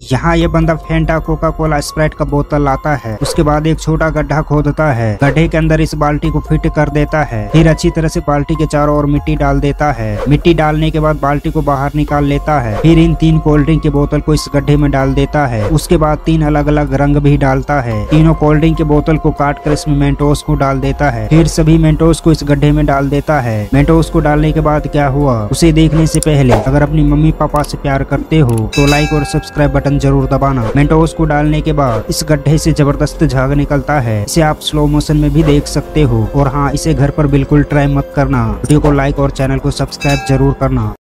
यहाँ ये बंदा फेंटा, कोका कोला, स्प्राइट का बोतल लाता है। उसके बाद एक छोटा गड्ढा खोदता है, गड्ढे के अंदर इस बाल्टी को फिट कर देता है। फिर अच्छी तरह से बाल्टी के चारों ओर मिट्टी डाल देता है। मिट्टी डालने के बाद बाल्टी को बाहर निकाल लेता है। फिर इन 3 कोल्ड ड्रिंक की बोतल को इस गड्ढे में डाल देता है। उसके बाद 3 अलग अलग रंग भी डालता है। तीनों कोल्ड ड्रिंक की बोतल को काट कर इसमें मेंटोस को डाल देता है। फिर सभी मेंटोस को इस गड्ढे में डाल देता है। मेंटोस को डालने के बाद क्या हुआ उसे देखने से पहले अगर अपनी मम्मी पापा से प्यार करते हो तो लाइक और सब्सक्राइब बटन जरूर दबाना। मेंटोस को डालने के बाद इस गड्ढे से जबरदस्त झाग निकलता है। इसे आप स्लो मोशन में भी देख सकते हो। और हाँ, इसे घर पर बिल्कुल ट्राई मत करना। वीडियो को लाइक और चैनल को सब्सक्राइब जरूर करना।